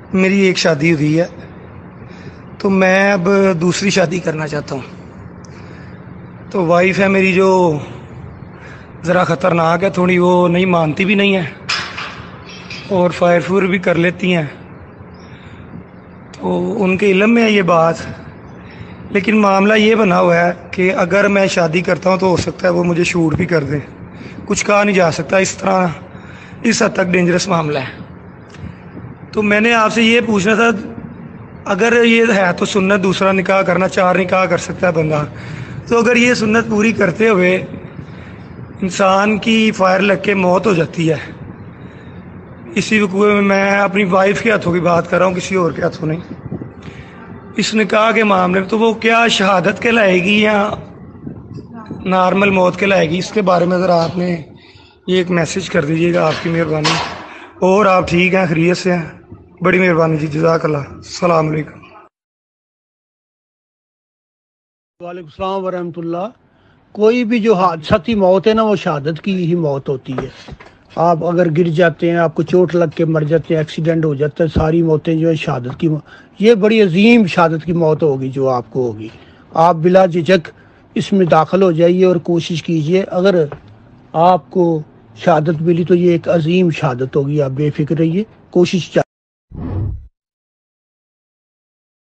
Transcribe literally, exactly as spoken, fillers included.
میری ایک شادی ہوئی ہے تو میں اب دوسری شادی کرنا چاہتا ہوں. تو وائف ہے میری جو ذرا خطرناک ہے تھوڑی، وہ نہیں مانتی بھی نہیں ہے اور فائر فور بھی کر لیتی ہیں. تو ان کے علم میں ہے یہ بات، لیکن معاملہ یہ بنا ہوا ہے کہ اگر میں شادی کرتا ہوں تو ہو سکتا ہے وہ مجھے شوٹ بھی کر دیں. کچھ کہا نہیں جا سکتا، اس طرح اس حد تک ڈینجرس معاملہ ہے. تو میں نے آپ سے یہ پوچھنا تھا، اگر یہ ہے تو سنت دوسرا نکاح کرنا، چار نکاح کر سکتا ہے بندہ، تو اگر یہ سنت پوری کرتے ہوئے انسان کی فائر لگ کے موت ہو جاتی ہے اسی وقوع میں، میں اپنی وائف کے ہاتھوں کی بات کر رہا ہوں، کسی اور کے ہاتھوں نہیں، اس نکاح کے معاملے میں، تو وہ کیا شہادت کہلائے گی یا نارمل موت کہلائے گی؟ اس کے بارے میں ذرا آپ نے یہ ایک میسج کر دیجیے گا، آپ کی مہربانی. اور آپ ٹھیک ہیں، خیریت سے ہیں؟ بڑی مہربانی جی، جزاک اللہ. السلام علیکم. وعلیکم السلام ورحمۃ اللہ. کوئی بھی جو حادثاتی موت ہے نا، وہ شہادت کی ہی موت ہوتی ہے. آپ اگر گر جاتے ہیں، آپ کو چوٹ لگ کے مر جاتے ہیں، ایکسیڈنٹ ہو جاتا ہے، ساری موتیں جو ہے شہادت کی موت، یہ بڑی عظیم شہادت کی موت ہوگی جو آپ کو ہوگی. آپ بلا جھجک اس میں داخل ہو جائیے اور کوشش کیجئے. اگر آپ کو شہادت ملی تو یہ ایک عظیم شہادت ہوگی، آپ بے فکر رہیے، کوشش چاہیے.